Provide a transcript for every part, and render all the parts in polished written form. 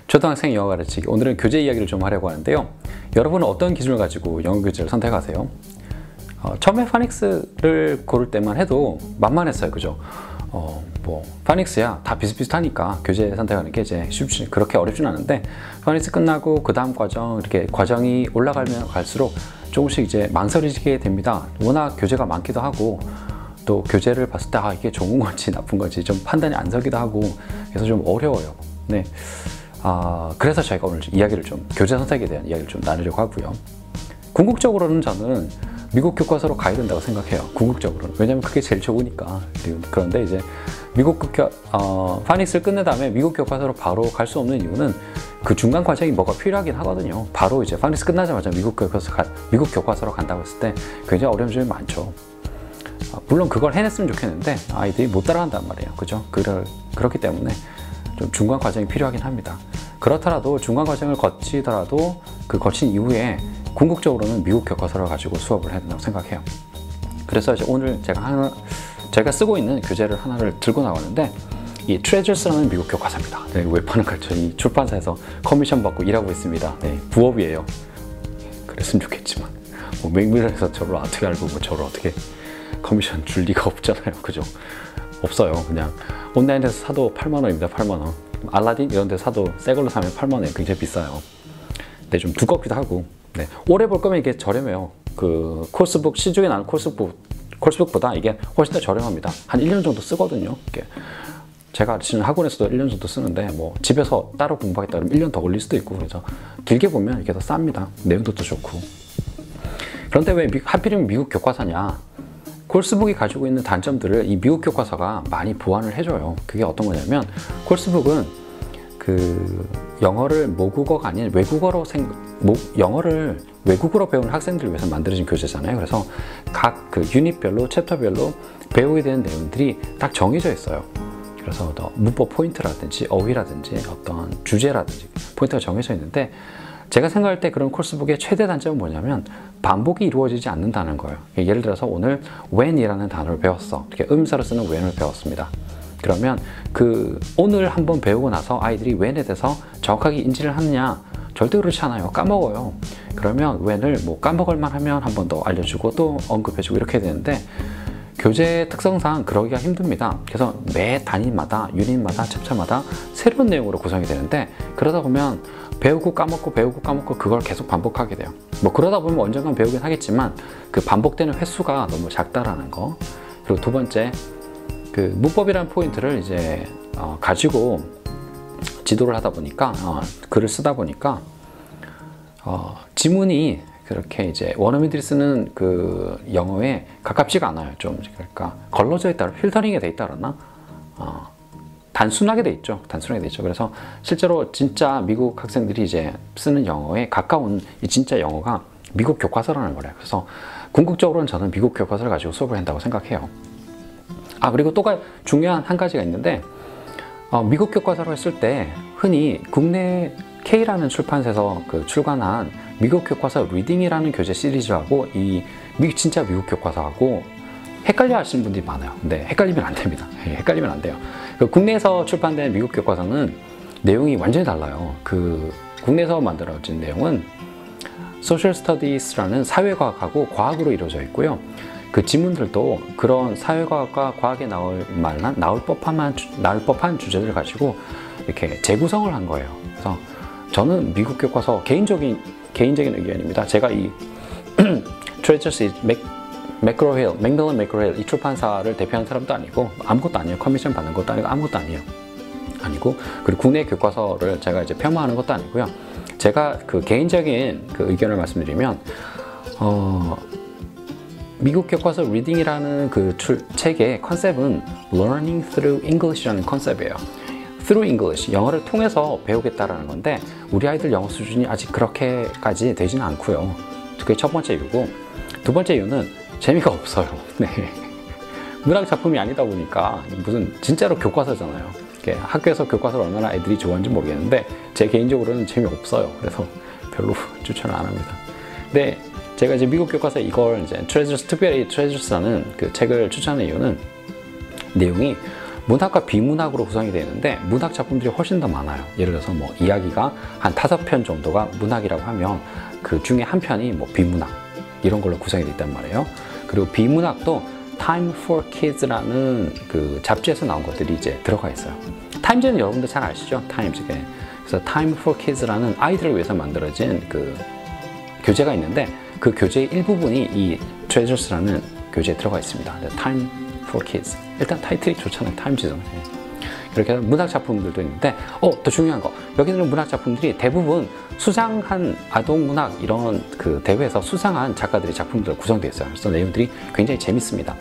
초등학생 영어 가르치기. 오늘은 교재 이야기를 좀 하려고 하는데요. 여러분은 어떤 기준을 가지고 영어 교재를 선택하세요? 처음에 파닉스를 고를 때만 해도 만만했어요. 그죠? 파닉스야 다 비슷비슷하니까 교재 선택하는 게 이제 쉽지, 그렇게 어렵진 않은데, 파닉스 끝나고 그 다음 과정, 이렇게 과정이 올라가면 갈수록 조금씩 이제 망설이게 됩니다. 워낙 교재가 많기도 하고, 또 교재를 봤을 때 이게 좋은 건지 나쁜 건지 좀 판단이 안 서기도 하고, 그래서 좀 어려워요. 네. 그래서 저희가 오늘 이야기를 좀, 교재 선택에 대한 이야기를 좀 나누려고 하고요. 궁극적으로는 저는 미국 교과서로 가야 된다고 생각해요. 궁극적으로는. 왜냐면 그게 제일 좋으니까. 그런데 이제 파닉스를 끝낸 다음에 미국 교과서로 바로 갈 수 없는 이유는 그 중간 과정이 뭐가 필요하긴 하거든요. 바로 이제 파닉스 끝나자마자 미국 교과서로 간다고 했을 때 굉장히 어려운 점이 많죠. 물론 그걸 해냈으면 좋겠는데 아이들이 못 따라간단 말이에요. 그죠? 그렇기 때문에 좀 중간 과정이 필요하긴 합니다. 그렇더라도 중간 과정을 거치더라도 그 거친 이후에 궁극적으로는 미국 교과서를 가지고 수업을 해야 된다고 생각해요. 그래서 이제 오늘 제가 쓰고 있는 교재를 하나를 들고 나왔는데, 이 트레저스라는 미국 교과서입니다. 네, 왜 파는 거죠? 이 출판사에서 커미션 받고 일하고 있습니다. 네, 부업이에요. 그랬으면 좋겠지만 맥밀런에서 저를 어떻게 알고 저를 어떻게 커미션 줄 리가 없잖아요. 그죠? 없어요. 그냥 온라인에서 사도 8만원입니다. 8만원. 알라딘 이런 데 사도 새 걸로 사면 8만원. 굉장히 비싸요. 네, 좀 두껍기도 하고. 네, 오래 볼 거면 이게 저렴해요. 그 코र्स북, 시중에 나는 코र्스북보다 이게 훨씬 더 저렴합니다. 한 1년 정도 쓰거든요. 이게 제가 지금 학원에서도 1년 정도 쓰는데, 뭐 집에서 따로 공부하겠다 그러면 1년 더 걸릴 수도 있고, 그래서 길게 보면 이게 더 쌉니다. 내용도 더 좋고. 그런데 왜 하필이면 미국 교과서냐? 코र्스북이 가지고 있는 단점들을 이 미국 교과서가 많이 보완을 해줘요. 그게 어떤 거냐면, 코र्스북은 그 영어를 모국어가 아닌 외국어로 영어를 외국어로 배우는 학생들을 위해서 만들어진 교재잖아요. 그래서 각 그 유닛별로, 챕터별로 배우게 되는 내용들이 딱 정해져 있어요. 그래서 문법 포인트라든지 어휘라든지 어떤 주제라든지 포인트가 정해져 있는데, 제가 생각할 때 그런 코र्스북의 최대 단점은 뭐냐면 반복이 이루어지지 않는다는 거예요. 예를 들어서 오늘 when이라는 단어를 배웠어. 이렇게 음사로 쓰는 when을 배웠습니다. 그러면 오늘 한번 배우고 나서 아이들이 when에 대해서 정확하게 인지를 하느냐? 절대 그렇지 않아요. 까먹어요. 그러면 when을 까먹을만 하면 한 번 더 알려주고 또 언급해주고 이렇게 해야 되는데, 교재 특성상 그러기가 힘듭니다. 그래서 매 단위마다, 유닛마다, 챕터마다 새로운 내용으로 구성이 되는데, 그러다 보면 배우고 까먹고 배우고 까먹고 그걸 계속 반복하게 돼요. 그러다 보면 언젠간 배우긴 하겠지만 그 반복되는 횟수가 너무 작다라는 거. 그리고 두 번째, 그 문법이라는 포인트를 이제 가지고 지도를 하다 보니까, 글을 쓰다 보니까 지문이 그렇게 이제 원어민들이 쓰는 그 영어에 가깝지가 않아요. 좀 그러니까 걸러져 있다, 필터링이 돼 있다 그러나, 단순하게 돼 있죠. 단순하게 돼 있죠. 그래서 실제로 진짜 미국 학생들이 이제 쓰는 영어에 가까운 이 진짜 영어가 미국 교과서라는 거래요. 그래서 궁극적으로는 저는 미국 교과서를 가지고 수업을 한다고 생각해요. 그리고 또 중요한 한 가지가 있는데, 미국 교과서로 했을 때 흔히 국내 K라는 출판사에서 출간한 미국 교과서 리딩이라는 교재 시리즈하고 이 진짜 미국 교과서하고 헷갈려 하시는 분들이 많아요. 근데 헷갈리면 안 됩니다. 헷갈리면 안 돼요. 국내에서 출판된 미국 교과서는 내용이 완전히 달라요. 국내에서 만들어진 내용은 소셜 스터디스라는 사회과학하고 과학으로 이루어져 있고요. 그 지문들도 그런 사회과학과 과학에 나올 법한 주제들을 가지고 이렇게 재구성을 한 거예요. 그래서 저는 미국 교과서 개인적인 의견입니다. 제가 이 트레저스 맥밀런 매크로힐 이 출판사를 대표하는 사람도 아니고 아무것도 아니에요. 커미션 받는 것도 아니고 아무것도 아니고, 그리고 국내 교과서를 제가 이제 폄하하는 것도 아니고요. 제가 개인적인 의견을 말씀드리면, 미국 교과서 리딩이라는 책의 컨셉은 Learning Through English라는 컨셉이에요. Through English, 영어를 통해서 배우겠다라는 건데, 우리 아이들 영어 수준이 아직 그렇게까지 되지는 않고요. 그게 첫 번째 이유고, 두 번째 이유는 재미가 없어요. 네. 문학 작품이 아니다 보니까 무슨 진짜로 교과서잖아요. 학교에서 교과서를 얼마나 애들이 좋아하는지 모르겠는데 제 개인적으로는 재미없어요. 그래서 별로 추천을 안 합니다. 근데 제가 이제 미국 교과서 이걸 이제 특별히 트레저스라는 그 책을 추천하는 이유는 내용이 문학과 비문학으로 구성이 되어 있는데 문학 작품들이 훨씬 더 많아요. 예를 들어서 뭐 이야기가 한 5편 정도가 문학이라고 하면 그 중에 한 편이 뭐 비문학 이런 걸로 구성이 되어 있단 말이에요. 그리고 비문학도 Time for Kids라는 그 잡지에서 나온 것들이 이제 들어가 있어요. 타임즈는 여러분들 잘 아시죠? 타임즈. 그래서 Time for Kids라는 아이들을 위해서 만들어진 그 교재가 있는데 그 교재의 일부분이 이 Treasures라는 교재에 들어가 있습니다. Time for Kids. 일단 타이틀이 좋잖아요. 타임즈잖아요. 이렇게 문학 작품들도 있는데 더 중요한 거, 여기는 문학 작품들이 대부분 수상한 아동 문학 이런 그 대회에서 수상한 작가들의 작품들로 구성되어 있어요. 그래서 내용들이 굉장히 재밌습니다.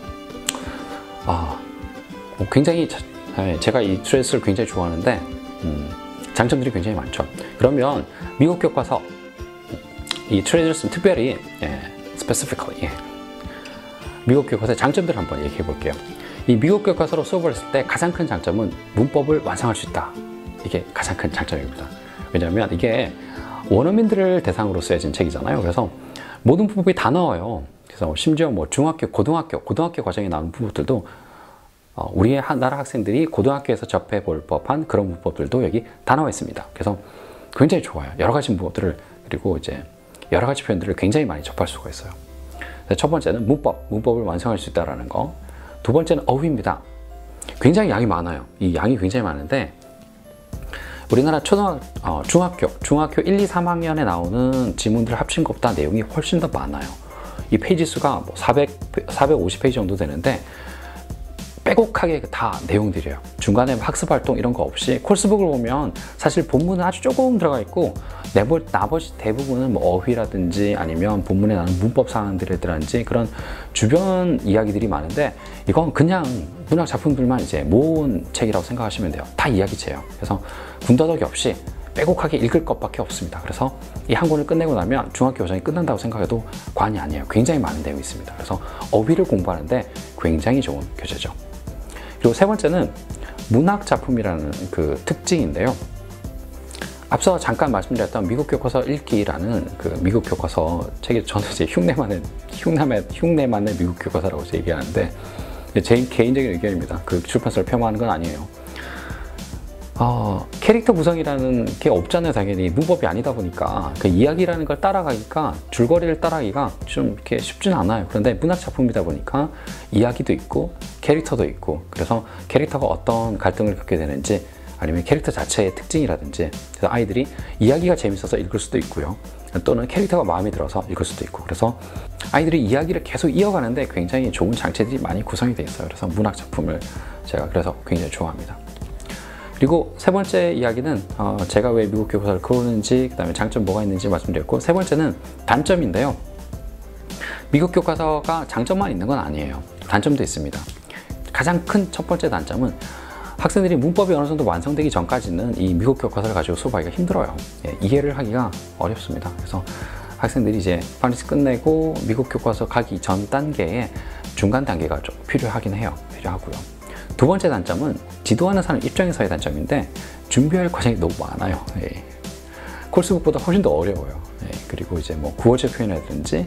굉장히 제가 이 트레이스를 굉장히 좋아하는데 장점들이 굉장히 많죠. 그러면 미국 교과서 이 트레이스는 특별히 specifically 미국 교과서의 장점들을 한번 얘기해 볼게요. 이 미국 교과서로 수업을 했을 때 가장 큰 장점은 문법을 완성할 수 있다. 이게 가장 큰 장점입니다. 왜냐하면 이게 원어민들을 대상으로 쓰여진 책이잖아요. 그래서 모든 문법이 다 나와요. 그래서 심지어 뭐 중학교, 고등학교 과정에 나오는 문법들도 우리의 나라 학생들이 고등학교에서 접해 볼 법한 그런 문법들도 여기 다 나와 있습니다. 그래서 굉장히 좋아요. 여러 가지 문법들을, 그리고 이제 여러 가지 표현들을 굉장히 많이 접할 수가 있어요. 첫 번째는 문법을 완성할 수 있다는 거. 두 번째는 어휘입니다. 굉장히 양이 많아요. 이 양이 굉장히 많은데 우리나라 중학교 1, 2, 3학년에 나오는 지문들을 합친 것보다 내용이 훨씬 더 많아요. 이 페이지 수가 뭐 450페이지 정도 되는데 빼곡하게 다 내용들이에요. 중간에 학습 활동 이런 거 없이 코र्스북을 보면 사실 본문은 아주 조금 들어가 있고 나머지 대부분은 뭐 어휘라든지 아니면 본문에 나오는 문법 사항들이라든지 그런 주변 이야기들이 많은데 이건 그냥 문학 작품들만 이제 모은 책이라고 생각하시면 돼요. 다 이야기체예요. 그래서 군더더기 없이 빼곡하게 읽을 것밖에 없습니다. 그래서 이 한 권을 끝내고 나면 중학교 과정이 끝난다고 생각해도 과언이 아니에요. 굉장히 많은 내용이 있습니다. 그래서 어휘를 공부하는데 굉장히 좋은 교재죠. 그리고 세 번째는 문학 작품이라는 그 특징인데요. 앞서 잠깐 말씀드렸던 미국 교과서 읽기라는 그 미국 교과서 책이 저는 이제 흉내만의 미국 교과서라고 얘기하는데 제 개인적인 의견입니다. 그 출판사를 폄하하는 건 아니에요. 캐릭터 구성이라는 게 없잖아요. 당연히 문법이 아니다 보니까 그 이야기라는 걸 따라가기가, 줄거리를 따라가기가 좀 이렇게 쉽진 않아요. 그런데 문학 작품이다 보니까 이야기도 있고 캐릭터도 있고, 그래서 캐릭터가 어떤 갈등을 겪게 되는지 아니면 캐릭터 자체의 특징이라든지, 그래서 아이들이 이야기가 재밌어서 읽을 수도 있고요, 또는 캐릭터가 마음에 들어서 읽을 수도 있고, 그래서 아이들이 이야기를 계속 이어가는데 굉장히 좋은 장치들이 많이 구성이 되어 있어요. 그래서 문학 작품을 제가 그래서 굉장히 좋아합니다. 그리고 세 번째 이야기는 제가 왜 미국 교과서를 고르는지, 그 다음에 장점 뭐가 있는지 말씀드렸고, 세 번째는 단점인데요. 미국 교과서가 장점만 있는 건 아니에요. 단점도 있습니다. 가장 큰 첫 번째 단점은 학생들이 문법이 어느 정도 완성되기 전까지는 이 미국 교과서를 가지고 수업하기가 힘들어요. 이해를 하기가 어렵습니다. 그래서 학생들이 이제 파니스 끝내고 미국 교과서 가기 전 단계에 중간 단계가 좀 필요하고요. 두 번째 단점은 지도하는 사람 입장에서의 단점인데 준비할 과정이 너무 많아요. 코र्스북보다 훨씬 더 어려워요. 그리고 이제 뭐 구어체 표현이라든지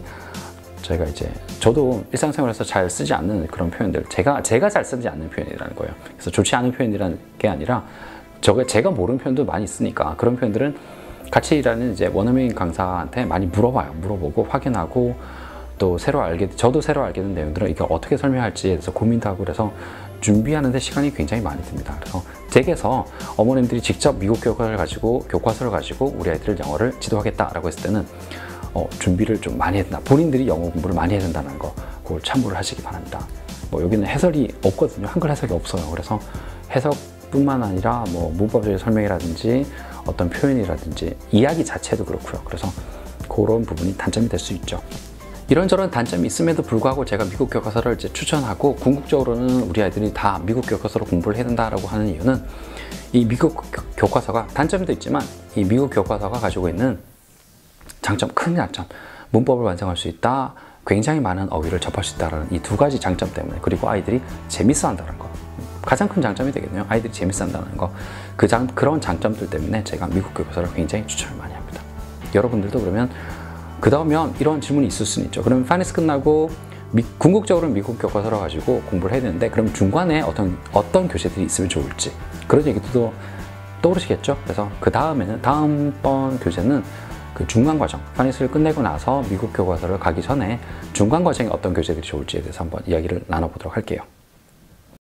저도 일상생활에서 잘 쓰지 않는 그런 표현들, 제가 잘 쓰지 않는 표현이라는 거예요. 그래서 좋지 않은 표현이라는 게 아니라 제가 모르는 표현도 많이 있으니까 그런 표현들은 같이 일하는 이제 원어민 강사한테 많이 물어보고 확인하고, 또 저도 새로 알게 된 내용들은 이걸 어떻게 설명할지에 대해서 고민도 하고, 그래서 준비하는 데 시간이 굉장히 많이 듭니다. 그래서 댁에서 어머님들이 직접 미국 교과서를 가지고 우리 아이들 영어를 지도하겠다라고 했을 때는 준비를 좀 많이 해야 된다. 본인들이 영어 공부를 많이 해야 된다는 거, 그걸 참고를 하시기 바랍니다. 뭐 여기는 해설이 없거든요. 한글 해석이 없어요. 그래서 해석뿐만 아니라 뭐 문법적인 설명이라든지 어떤 표현이라든지 이야기 자체도 그렇고요. 그래서 그런 부분이 단점이 될 수 있죠. 이런저런 단점이 있음에도 불구하고 제가 미국 교과서를 이제 추천하고, 궁극적으로는 우리 아이들이 다 미국 교과서로 공부를 해야 된다라고 하는 이유는, 이 미국 교과서가 단점도 있지만 이 미국 교과서가 가지고 있는 큰 장점, 문법을 완성할 수 있다, 굉장히 많은 어휘를 접할 수 있다는 이 두 가지 장점 때문에, 그리고 아이들이 재밌어 한다는 거, 가장 큰 장점이 되겠네요. 아이들이 재밌어 한다는 거, 그런 장점들 때문에 제가 미국 교과서를 굉장히 추천을 많이 합니다. 여러분들도 그러면 그 다음에 이런 질문이 있을 수는 있죠. 그러면 파니스 끝나고 궁극적으로는 미국 교과서를 가지고 공부를 해야 되는데 그럼 중간에 어떤 교재들이 있으면 좋을지 그런 얘기도 떠오르시겠죠? 그래서 그 다음번 교재는 그 중간 과정, 파닉스를 끝내고 나서 미국 교과서를 가기 전에 중간 과정에 어떤 교재들이 좋을지에 대해서 한번 이야기를 나눠보도록 할게요.